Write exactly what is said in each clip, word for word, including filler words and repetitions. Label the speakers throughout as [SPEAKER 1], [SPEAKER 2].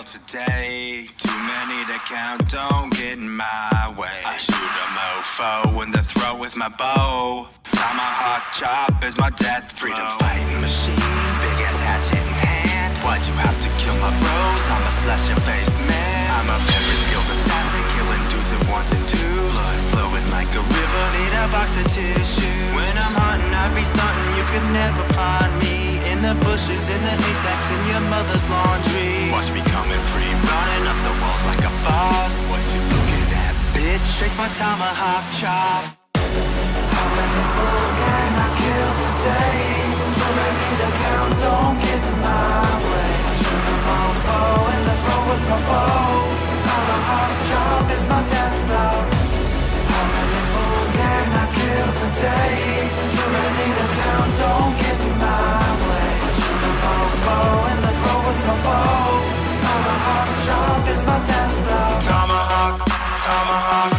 [SPEAKER 1] kill today. Too many to count, don't get in my way. I shoot a mofo in the throat with my bow. Tomahawk chop is my death freedom fighting machine. Big ass hatchet in hand. Why'd you have to kill my bros? I'm a slash your face man. I'm a very skilled assassin, killing dudes at once and two. Blood flowing like a river, need a box of tissue. When I'm hunting, I be stunting, you could never find me. In the bushes, in the haystacks, in your mother's laundry. Watch me coming free, running up the walls like a boss. What you looking at, bitch? Trace my tomahawk chop.
[SPEAKER 2] How many fools can I kill today? Too many to count, don't get in my way. Shoot a mofo in the throat with my bow. Tomahawk chop is my death blow. How many fools can I kill today? Too many to count, don't get in my way. Shoot a mofo in the throat with my bow. Tomahawk chop is my death blow.
[SPEAKER 1] Tomahawk, tomahawk,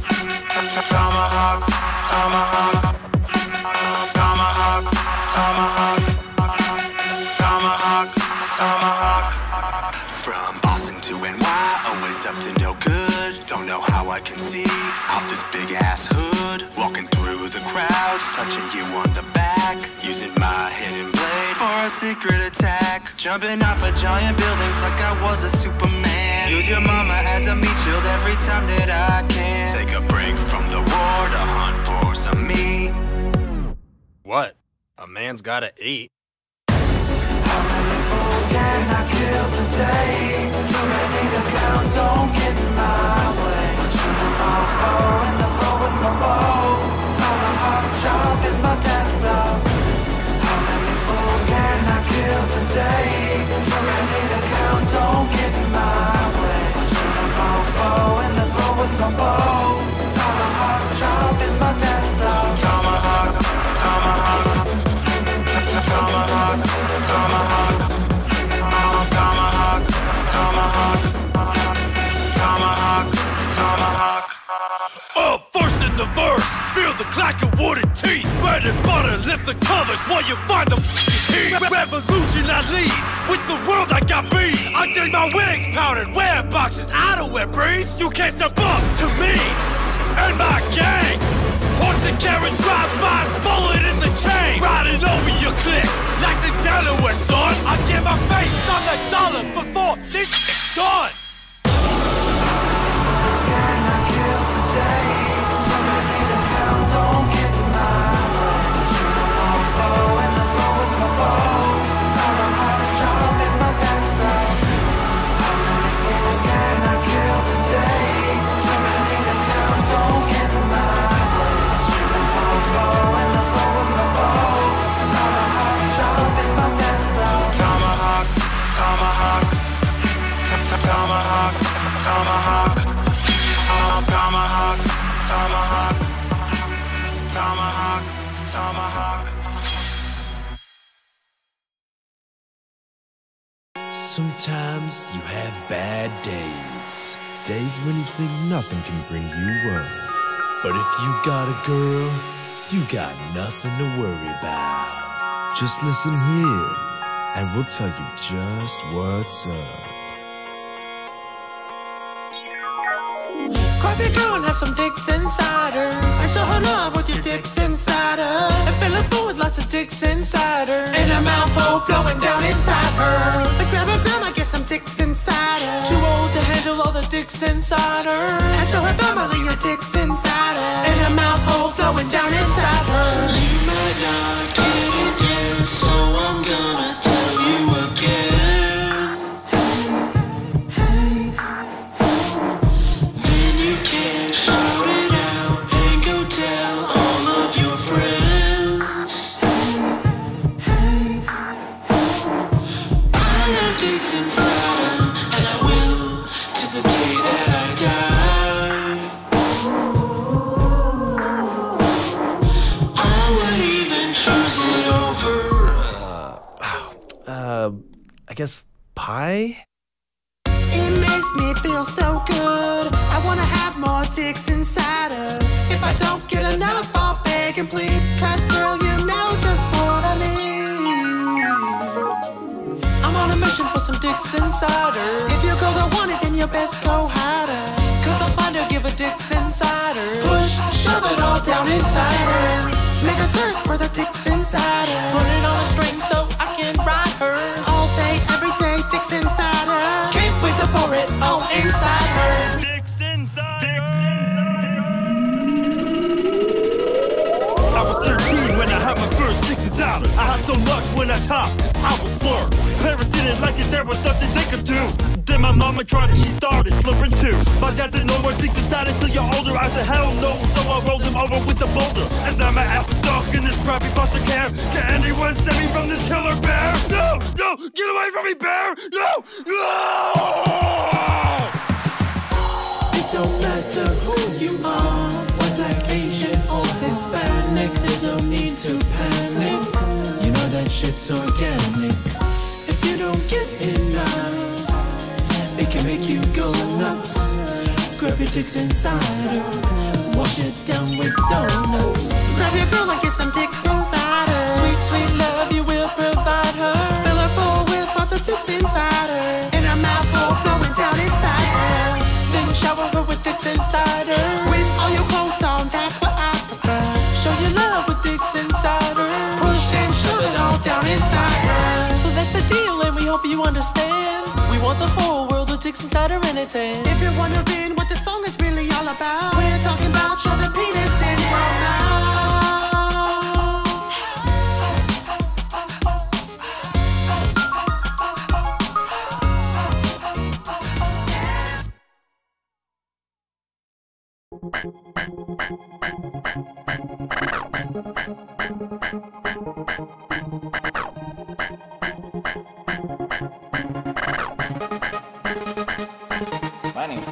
[SPEAKER 1] tomahawk, tomahawk, tomahawk, tomahawk, tomahawk, tomahawk. From Boston to N Y, always up to no good. Don't know how I can see out this big ass hood. Walking through the crowds, touching you on the back, using my hidden blade for a secret attack. Jumping off of giant buildings like I was a Superman. Use your mama as a meat shield every time that I can. Take a break from the war to hunt for some meat. What? A man's gotta eat.
[SPEAKER 2] How many fools can I kill today? Too many to count, don't get in my way. Shoot a mofo in the throat with my bow. Tomahawk chop is my death blow. How many fools can I kill today? Too many to count, don't get in my way. Shoot a mofo in the throat with my bow. Tomahawk chop is my death blow.
[SPEAKER 1] Tomahawk, tomahawk, tomahawk, tomahawk, tomahawk, tomahawk, tomahawk, tomahawk.
[SPEAKER 3] Up first in the verse, feel the clack of wooden teeth. Bread and butter, lift the covers while you find the heat. Revolution I lead, with the world I got beat. I dig my wigs, powdered wear boxes, I don't wear briefs. You can't step up to me and my gang. Horse and carriage, drive-bys, bullet in the chain. Riding over your clique like the Delaware son. I get my face on the dollar before this is done.
[SPEAKER 2] Can I kill today? Too many to count, don't get in my way. Shoot a mofo in the throat with my bow. Tomahawk chop is my death blow. How many fools can I kill today? Too many to count, don't get in my way. Shoot a mofo in the throat with my bow. Tomahawk chop is my death blow.
[SPEAKER 1] Tomahawk, tomahawk, tomahawk, tomahawk, tomahawk, tomahawk, tomahawk, tomahawk.
[SPEAKER 4] Sometimes you have bad days. Days when you think nothing can bring you up. But if you got a girl, you got nothing to worry about. Just listen here, and we'll tell you just what's up.
[SPEAKER 5] Grab your girl and have some dicks inside her. And show her love with your dicks inside her. And fill her full with lots of dicks inside her. And a mouthful flowing down inside her. But grab her grandma, get some dicks inside her. Too old to handle all the dicks inside her. And show her family your dicks inside her. And a mouthful flowing down inside her.
[SPEAKER 6] You might not get it yet, so I'm gonna tell you again.
[SPEAKER 4] I guess pie?
[SPEAKER 5] It makes me feel so good. I wanna have more dicks inside her. If I don't get enough, I'll beg and plead. Cause girl, you know just what I need. I'm on a mission for some dick dicks inside her. If your girl don't want it, then you best go hide her. Cause I'll find her, give her dicks inside her. Push, shove it all down inside her. Make her thirst for the dicks inside her. Put it on a string so I can ride her. All day, every day, dicks inside her. Can't wait to pour it all inside her.
[SPEAKER 3] Dicks inside her. I was thirteen when I had my first dicks inside her. I had so much when I topped, I was slurred. Parents didn't like it, there was nothing they could do. Then my mama tried it, she started slurring too. My dad said no more dicks inside until you're older. I said hell no, so I rolled him over with the boulder. And now my ass is stuck in this crappy foster care. Can anyone save me from this killer bear? No, no, get away from me, bear! No, no!
[SPEAKER 5] It don't matter who you are, white, black, Asian, or Hispanic. There's no need to panic. You know that shit's organic. If you don't get enough, it can make you go nuts. Grab your dicks inside her, wash it down with donuts. Grab your girl and get some dicks inside her. Sweet, sweet love you will provide her. Fill her full with lots of dicks inside her. In her mouth hole flowing down inside her. Then shower her with dicks inside her. With all your clothes on, that's what I prefer. Show your love with dicks inside her. Push and shove it all down inside her. So that's the deal and we hope you understand. We want the whole world with dicks inside her and it's in. If you're wondering what the song is really all about, we're talking about shoving penis in your mouth.
[SPEAKER 7] My name's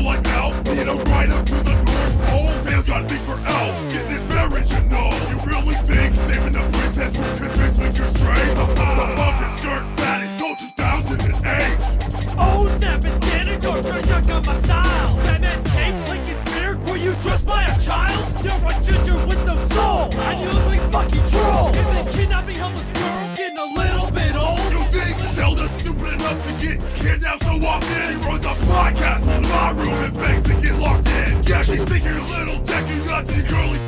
[SPEAKER 7] life elf, need a ride up to the North Pole. Sam's got a thing for elves, getting his marriage and all. You really think saving the princess will convince me you're straight? The budget skirt that is sold two thousand eight.
[SPEAKER 3] Oh snap, it's Ganondorf trying to check out my style. Batman's cape, Lincoln's beard, were you dressed by a child? You're a ginger with no soul, and you look like a fucking troll. Isn't kidnapping helpless girls getting a little bit old?
[SPEAKER 7] You think Zelda's stupid enough to get kidnapped so often? She runs up to my castle, to my room, and begs to get locked in. Yeah, she's taking her little deck, you nuts, and girly